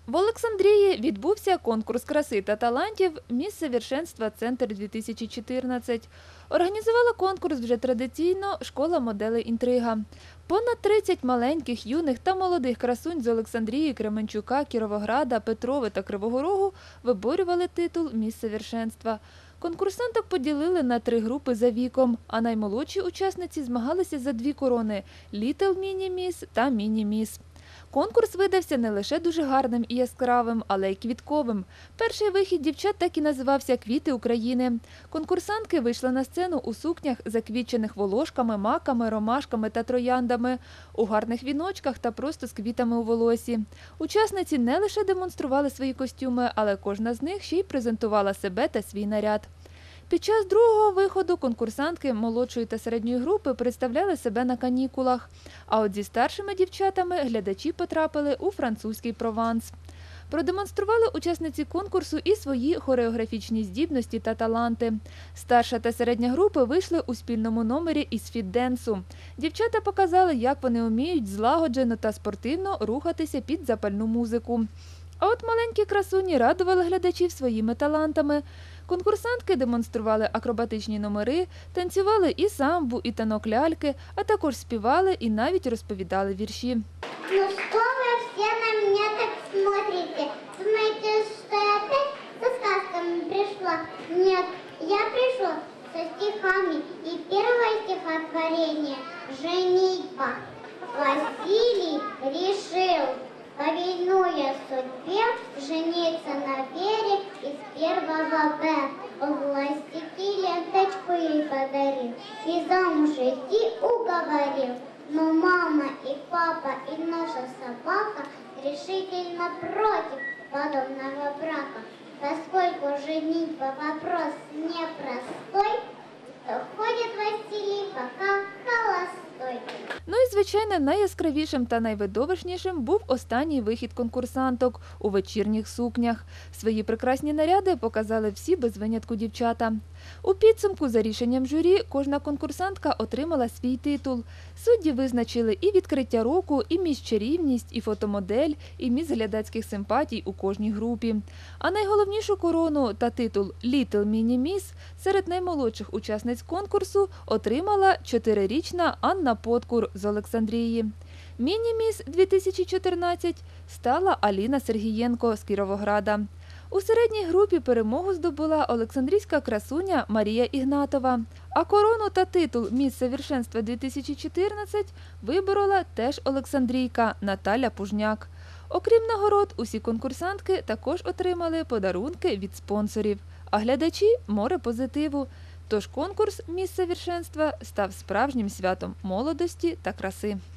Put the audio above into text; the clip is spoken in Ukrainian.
В Олександрії відбувся конкурс краси та талантів «Міс Совершенства Центр-2014». Організувала конкурс вже традиційно школа моделей «Інтрига». Понад 30 маленьких, юних та молодих красунь з Олександрії, Кременчука, Кіровограда, Петрови та Кривого Рогу виборювали титул «Міс Совершенства». Конкурсанток поділили на 3 групи за віком, а наймолодші учасниці змагалися за 2 корони – «Літл Міні-Міс» та «Міні-Міс». Конкурс видався не лише дуже гарним і яскравим, але й квітковим. Перший вихід дівчат так і називався «Квіти України». Конкурсантки вийшли на сцену у сукнях, заквітчених волошками, маками, ромашками та трояндами, у гарних віночках та просто з квітами у волосі. Учасниці не лише демонстрували свої костюми, але кожна з них ще й презентувала себе та свій наряд. Під час другого виходу конкурсантки молодшої та середньої групи представляли себе на канікулах. А от зі старшими дівчатами глядачі потрапили у французький Прованс. Продемонстрували учасниці конкурсу і свої хореографічні здібності та таланти. Старша та середня групи вийшли у спільному номері із фіт-денсу. Дівчата показали, як вони вміють злагоджено та спортивно рухатися під запальну музику. А от маленькі красуні радували глядачів своїми талантами. Конкурсантки демонстрували акробатичні номери, танцювали і самбу, і танок ляльки, а також співали і навіть розповідали вірші. Ну что вы все на меня так смотрите? Думаете, что я опять со сказками пришла? Нет, я пришла со стихами. И первое стихотворение «Женитьба». Василий решил, повинуя судьбе, жениться на Вере из первого Б. Властики ленточку ей подарил и замуж идти уговорил. Но мама и папа и наша собака решительно против подобного брака. Поскольку женитьба вопрос непростой, то ходит Василий пока холостой. Ну і, звичайно, найяскравішим та найвидовищнішим був останній вихід конкурсанток у вечірніх сукнях. Свої прекрасні наряди показали всі без винятку дівчата. У підсумку, за рішенням журі, кожна конкурсантка отримала свій титул. Судді визначили і відкриття року, і міс чарівність, і фотомодель, і міс глядацьких симпатій у кожній групі. А найголовнішу корону та титул «Літл Міні-Міс» серед наймолодших учасниць конкурсу отримала 4-річна Анна Подкур з Олександрії. Міні-Міс 2014 стала Аліна Сергієнко з Кіровограда. У середній групі перемогу здобула олександрійська красуня Марія Ігнатова. А корону та титул «Міс Совершенства 2014» виборола теж олександрійка Наталя Пужняк. Окрім нагород, усі конкурсантки також отримали подарунки від спонсорів, а глядачі – море позитиву. Тож конкурс «Міс Совершенства» став справжнім святом молодості та краси.